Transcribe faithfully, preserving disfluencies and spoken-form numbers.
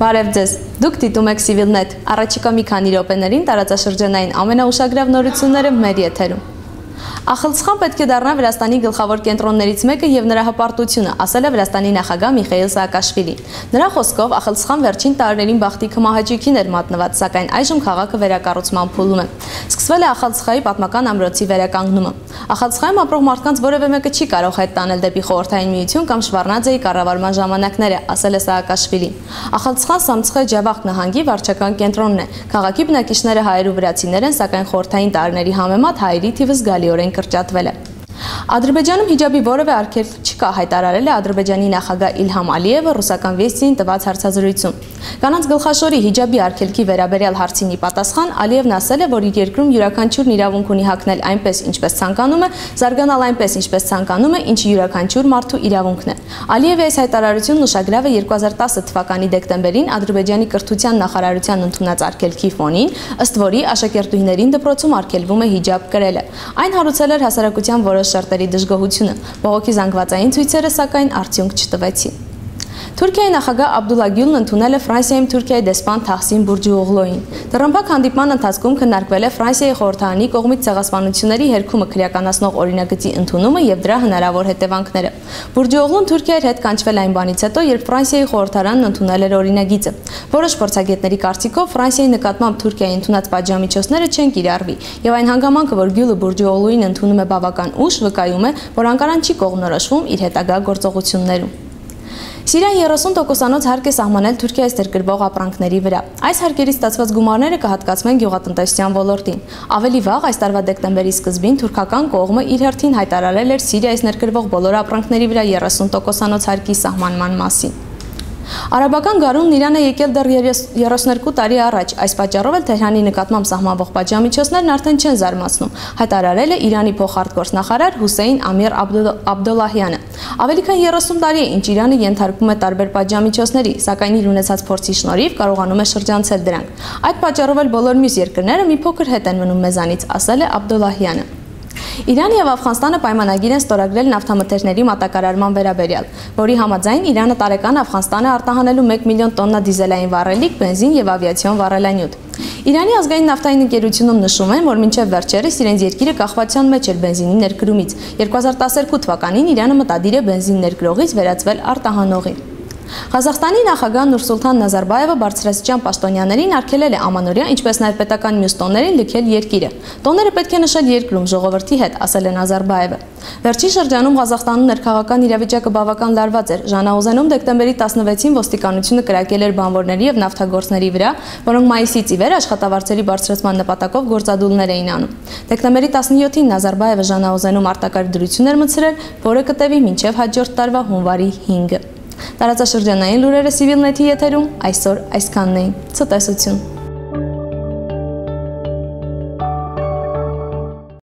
Բարև ձեզ, դուք դիտում եք Civilnet, առաջիկա մի քանի րոպեներին տարածաշրջանային ամենաուշագրավ նորությունները մեր եթերում։ Ախալցխան պետք է դառնա Վրաստանի գլխավոր կենտրոններից մեկը եւ նրա հպարտությունը, ասել է Վրաստանի նախագահ Միխայիլ Սաակաշվիլին։ Նրա խոսքով Ախալցխան վերջին տարիներին բախտի քմահաճույքին էր մատնված, սակայն այժմ քաղաքը վերակառուցման փուլում է։ Սկսվել է Ախալցխայի պատմական ամրոցի վերականգնումը։ Ախալցխայում ապրող մարդկանց որևէ մեկը չի կարող հետ տանել դեպի Խորհրդային Միություն կամ Շվարնաձեի կառավարման ժամանակները, ասել է Սաակաշվիլին։ Ախալցխան Սամցխե Ջավախ նահանգի վարչական կենտրոնն է։ Քաղաքի բնակիչները հայեր ու վրացիներ են, սակայն խորհրդային տարիների համեմատ հայերի թիվը զգալիորեն կրճատվել է։ Ադրբեջանում հիջաբի որևէ արգելք չկա, հայտարարել է Ադրբեջանի նախագահ Իլհամ Ալիևը ռուսական վեստին տված հարցազրույցում։ Կանանց գլխաշորի հիջաբի արգելքի վերաբերյալ հարցին ի պատասխան Ալիևն ասել է, որ իր երկրում յուրաքանչյուրն իրավունք ունի հագնել այնպես, ինչպես ցանկանում է, զարգանալ այնպես, ինչպես ցանկանում է, ինչը յուրաքանչյուր մարդու իրավունքն է։ Ալիևի այս հայտարարությունն ուշագրավ է երկու հազար տասը թվականի դեկտեմբերին Ադրբեջանի կրթության նախարարության ընդունած արգելքի ֆոնին, ըստ որի աշակերտուհիներին դպրոցում արգելվում է հիջաբ կրելը։ Այն հարուցել էր հասարակության որոշ շերտերի դժգոհությունը, բողոքի զանգվածային ցույցերը սակայն արդյունք չտվեցին։ Թուրքիայի նախագահ Աբդուլլա Գյուլն ընդունել է Ֆրանսիայում Թուրքիայի դեսպան Թահսին Բուրջուօղլուին։ Դռնբակ հանդիպման ընթացքում քննարկվել է Ֆրանսիայի խորհրդարանի կողմից ցեղասպանությունների հերքումը քրեականացնող օրինագծի ընդունումը եւ դրա հնարավոր հետևանքները։ Բուրջուօղլուն Թուրքիայի հետ կանչվել այն բանից հետո, երբ Ֆրանսիայի խորհրդարանն ընդունել էր օրինագիծը։ Որոշ փորձագետների կարծիքով Ֆրանսիայի նկատմամբ Թուրքիայի ընդունած պատժամիջոցները չեն կիրառվի, եւ այն հանգամանքը, որ Գյուլը Բուրջուօղլուին ընդունում է բավական ուշ, վկայում է, որ Անկարան չի կողմնորոշվում իր հետագա գործողություններում։ Սիրիան երեսուն տոկոսանոց հարկ է սահմանել Թուրքիայից ներկրվող ապրանքների վրա։ Այս հարկերից ստացված գումարները կհատկացվեն գյուղատնտեսության ոլորտին։ Ավելի վաղ այս տարվա դեկտեմբերի սկզբին թուրքական կողմը իր հերթին հայտարարել էր Սիրիայից ներկրվող բոլոր ապրանքների վրա երեսուն տոկոսանոց հարկի սահմանման մասին։ Արաբական գարունն Իրան է եկել դեռ երեսուներկու տարի առաջ, այս պատճառով էլ Թեհրանի նկատմամբ սահմանվող պատժամիջոցներն արդեն չեն զարմացնում, հայտարարել է Իրանի փոխարտգործնախարար Հուսեյն Ամիր Աբդոլլահյանը։ Ավելի քան երեսուն տարի է, ինչ Իրանը ենթարկվում է տարբեր պատժամիջոցների, սակայն իր ունեցած փորձի շնորհիվ կարողանում է շրջանցել դրանք։ Այդ պատճառով էլ բոլոր մյուս երկրները մի փոքր հետ են մնում մեզանից, ասել է Աբդոլլահյանը։ Իրանը եւ Աֆղանստանը պայմանագիր են ստորագրել նավթամթերքների մատակարարման վերաբերյալ, որի համաձայն Իրանը տարեկան Աֆղանստանը արտահանելու մեկ միլիոն տոննա դիզելային վառելիք, բենզին եւ ավիացիոն վառելանյութ։ Իրանի ազգային նավթային ընկերությունում նշում են, որ մինչև վերջերս իրենց երկիրը կախվածության մեջ էր բենզինի ներկրումից։ երկու հազար տասներկու թվականին Իրանը մտադիր է բենզին ներկրողից վերածվել արտահանողի։ Ղազախստանի նախագահ Նուրսուլթան Նազարբաևը բարձրաստիճան պաշտոնյաներին արգելել է ամանորյա, ինչպես նաև պետական մյուս տոներին լքել երկիրը։ Տոները պետք է նշել երկրում ժողովրդի հետ, ասել է Նազարբաևը։ Վերջին շրջանում Ղազախստանում ներքաղաքական իրավիճակը բավական լարված էր։ Ժանաուզենում դեկտեմբերի տասնվեցին ոստիկանությունը կրակել էր բանվորների եւ նավթագործների վրա, որոնք մայիսից ի վեր աշխատավարձերի բարձրացման նպատակով գործադուլներ էին անում։ Դեկտեմբերի տասնյոթին Նազարբաևը Ժանաուզենում արտակարգ դրություն էր մտցրել, որը կտևի մինչև հաջորդ տարվա հունվարի հինգը։ Տարածաշրջանային լուրերը Civilnet-ի եթերում այսօր այսքանն էին։ Ցտեսություն։